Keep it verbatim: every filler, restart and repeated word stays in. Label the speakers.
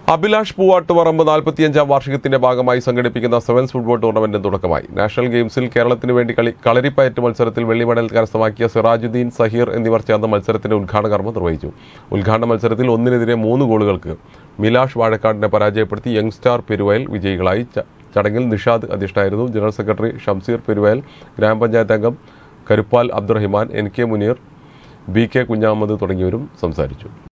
Speaker 1: അഭിലാഷ് പൂവാട്ടുപറമ്പ് നാൽപ്പത്തിയഞ്ചാം വാർഷികത്തിന്റെ ഭാഗമായി സംഘടിപ്പിക്കുന്ന sevens football ടൂർണമെന്റിന് തുടക്കമായി. നാഷണൽ ഗെയിംസിൽ കേരളത്തിന് വേണ്ടി കളി കളരിപ്പയറ്റ് മത്സരത്തിൽ വെള്ളി മെഡൽ കരസ്ഥമാക്കിയ സിറാജുദ്ദീൻ, സഹീർ എന്നിവർ ചേർന്ന് മത്സരത്തിന്റെ ഉദ്ഘാടന കർമ്മം നിർവഹിച്ചു. ഉദ്ഘാടന മത്സരത്തിൽ ഒന്നിനെതിരെ മൂന്ന് ഗോളുകൾക്ക് മിലാഷ് വാഴക്കാടിനെ പരാജയപ്പെടുത്തി യങ് സ്റ്റാർ പെരുവയൽ വിജയികളായി. ചടങ്ങിൽ നിഷാദ് അധ്യക്ഷനായിരുന്നു. ജനറൽ സെക്രട്ടറി ഷംസീർ പെരുവയൽ, ഗ്രാമപഞ്ചായത്ത് അംഗം Karuppal Abdurahiman, N K Muneer, B K Kunhammad തുടങ്ങിയവരും സംസാരിച്ചു.